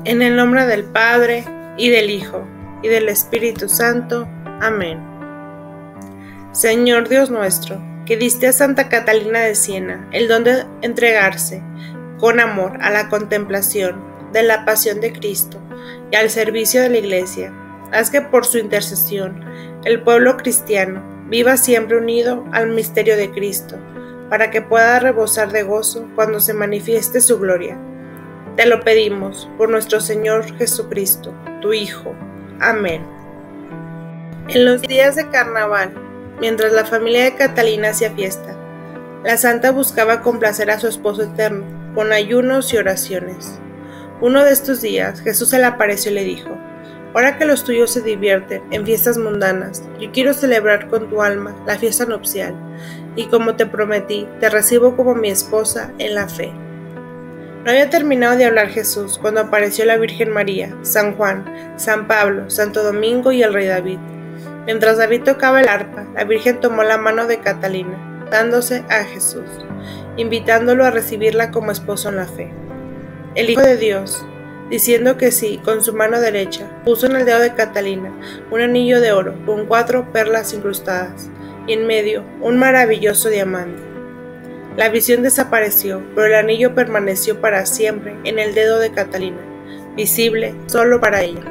En el nombre del Padre, y del Hijo, y del Espíritu Santo. Amén. Señor Dios nuestro, que diste a Santa Catalina de Siena el don de entregarse con amor a la contemplación de la pasión de Cristo y al servicio de la Iglesia, haz que por su intercesión el pueblo cristiano viva siempre unido al misterio de Cristo, para que pueda rebosar de gozo cuando se manifieste su gloria. Te lo pedimos por nuestro Señor Jesucristo, tu Hijo. Amén. En los días de carnaval, mientras la familia de Catalina hacía fiesta, la santa buscaba complacer a su esposo eterno con ayunos y oraciones. Uno de estos días Jesús se le apareció y le dijo: ahora que los tuyos se divierten en fiestas mundanas, yo quiero celebrar con tu alma la fiesta nupcial, y como te prometí, te recibo como mi esposa en la fe. No había terminado de hablar Jesús cuando apareció la Virgen María, San Juan, San Pablo, Santo Domingo y el rey David. Mientras David tocaba el arpa, la Virgen tomó la mano de Catalina, dándose a Jesús, invitándolo a recibirla como esposo en la fe. El Hijo de Dios, diciendo que sí, con su mano derecha, puso en el dedo de Catalina un anillo de oro con 4 perlas incrustadas, y en medio un maravilloso diamante. La visión desapareció, pero el anillo permaneció para siempre en el dedo de Catalina, visible solo para ella.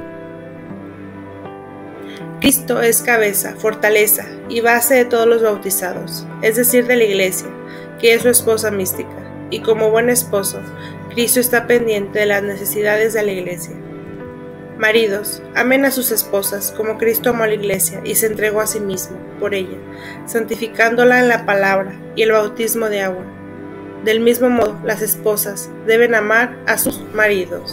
Cristo es cabeza, fortaleza y base de todos los bautizados, es decir, de la Iglesia, que es su esposa mística, y como buen esposo, Cristo está pendiente de las necesidades de la Iglesia. Maridos, amen a sus esposas como Cristo amó a la Iglesia y se entregó a sí mismo por ella, santificándola en la palabra y el bautismo de agua. Del mismo modo, las esposas deben amar a sus maridos.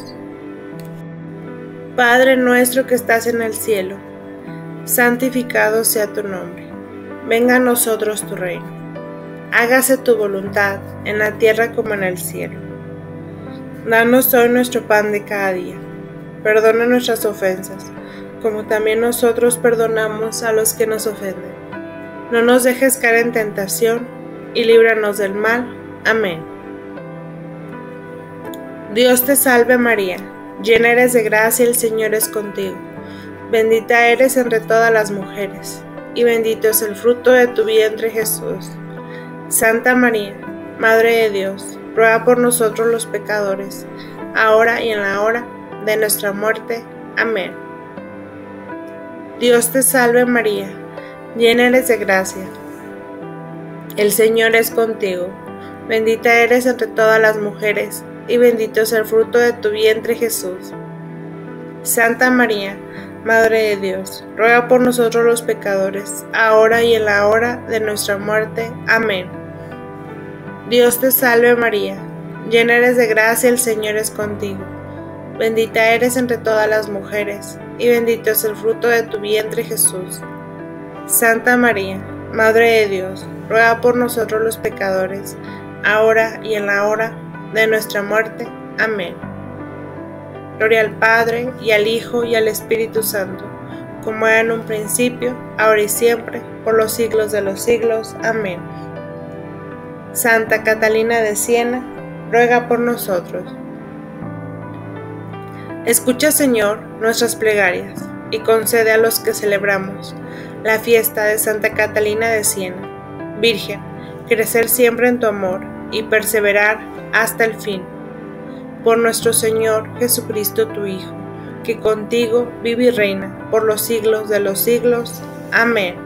Padre nuestro que estás en el cielo, santificado sea tu nombre. Venga a nosotros tu reino. Hágase tu voluntad en la tierra como en el cielo. Danos hoy nuestro pan de cada día. Perdona nuestras ofensas, como también nosotros perdonamos a los que nos ofenden. No nos dejes caer en tentación, y líbranos del mal. Amén. Dios te salve María, llena eres de gracia, el Señor es contigo. Bendita eres entre todas las mujeres, y bendito es el fruto de tu vientre Jesús. Santa María, Madre de Dios, ruega por nosotros los pecadores, ahora y en la hora de nuestra muerte. Amén. Dios te salve María, llena eres de gracia, el Señor es contigo. Bendita eres entre todas las mujeres, y bendito es el fruto de tu vientre Jesús. Santa María, Madre de Dios, ruega por nosotros los pecadores, ahora y en la hora de nuestra muerte. Amén. Dios te salve María, llena eres de gracia, el Señor es contigo. Bendita eres entre todas las mujeres, y bendito es el fruto de tu vientre Jesús. Santa María, Madre de Dios, ruega por nosotros los pecadores, ahora y en la hora de nuestra muerte. Amén. Gloria al Padre, y al Hijo, y al Espíritu Santo, como era en un principio, ahora y siempre, por los siglos de los siglos. Amén. Santa Catalina de Siena, ruega por nosotros. Escucha, Señor, nuestras plegarias, y concede a los que celebramos la fiesta de Santa Catalina de Siena, Virgen, crecer siempre en tu amor y perseverar hasta el fin. Por nuestro Señor Jesucristo, tu Hijo, que contigo vive y reina por los siglos de los siglos. Amén.